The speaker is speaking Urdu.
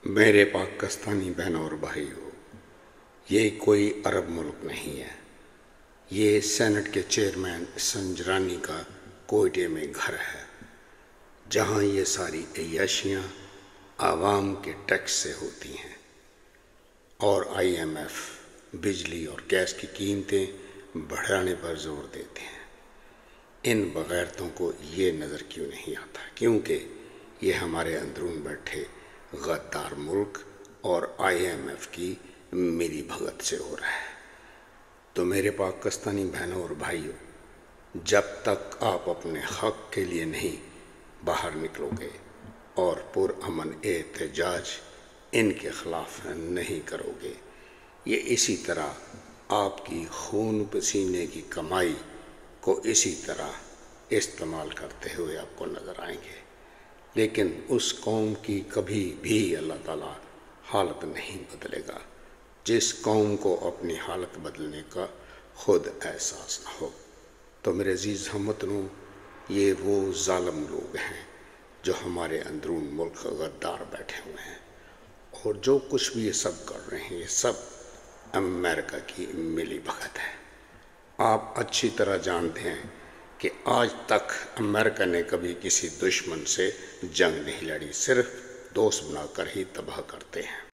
میرے پاکستانی بہنوں اور بھائیوں، یہ کوئی عرب ملک نہیں ہے۔ یہ سینٹ کے چیئرمین سنجرانی کا کوئٹے میں گھر ہے، جہاں یہ ساری عیاشیاں عوام کے ٹیکس سے ہوتی ہیں، اور IMF بجلی اور گیس کی قیمتیں بڑھانے پر زور دیتے ہیں۔ ان بغیرتوں کو یہ نظر کیوں نہیں آتا؟ کیونکہ یہ ہمارے اندرون بیٹھے غدار ملک اور IMF کی ملی بھگت سے ہو رہا ہے۔ تو میرے پاکستانی بہنوں اور بھائیوں، جب تک آپ اپنے حق کے لیے نہیں باہر نکلو گے اور پرامن احتجاج ان کے خلاف نہیں کرو گے، یہ اسی طرح آپ کی خون پسینے کی کمائی کو اسی طرح استعمال کرتے ہوئے آپ کو نظر آئیں گے۔ لیکن اس قوم کی کبھی بھی اللہ تعالیٰ حالت نہیں بدلے گا جس قوم کو اپنی حالت بدلنے کا خود احساس نہ ہو۔ تو میرے عزیز ہم وطنوں، یہ وہ ظالم لوگ ہیں جو ہمارے اندرون ملک غدار بیٹھے ہوئے ہیں، اور جو کچھ بھی یہ سب کر رہے ہیں، یہ سب امریکہ کی ملی بھگت ہے۔ آپ اچھی طرح جانتے ہیں کہ آج تک امریکہ نے کبھی کسی دشمن سے جنگ نہیں لڑی، صرف دوست بنا کر ہی تباہ کرتے ہیں۔